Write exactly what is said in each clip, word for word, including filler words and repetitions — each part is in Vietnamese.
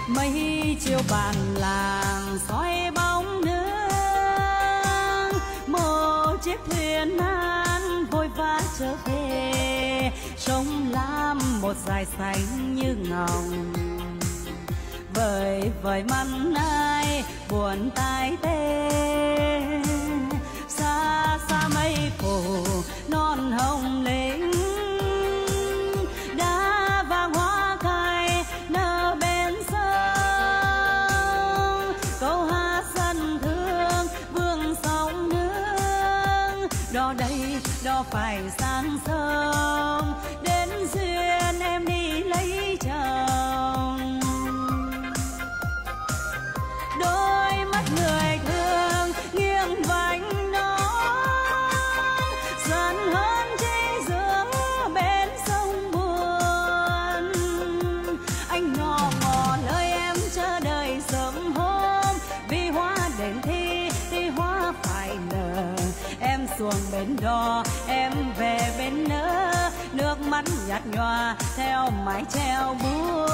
Mấy chiều bàn làng soi bóng nương, một chiếc thuyền nan vội vã trở về, sông lam một dải xanh như ngòng. Vời vời mắn ai buồn tai tê, xa xa mây phủ non hồng lĩnh, đá vàng hoa cài nở bên sông. Câu hát dân thương vương sông nước, đó đây đó phải sáng sớm đến duyên em đi lấy chồng. Đôi mắt người thương nghiêng vành nón, dần hơn chi giữa bên sông buồn. Anh ngò ngò lời em chờ đợi sớm hôm, vì hoa đến thi thì hoa phải nở. Em xuồng bên đò em về bên nỡ, nước mắt nhạt nhòa theo mái treo búa.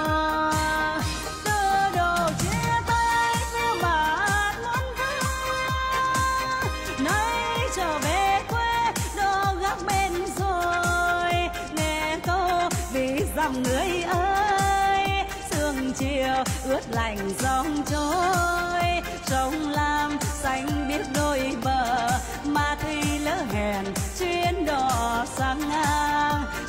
Đưa đồ chia tay theo bạn ngón tháng, nay trở về quê đồ gác bên rồi. Nghe câu vì dòng người ơi, sương chiều ướt lạnh dòng trôi. Sông lam xanh biết đôi bờ, mà thì lỡ hẹn chuyến đò sang ngang.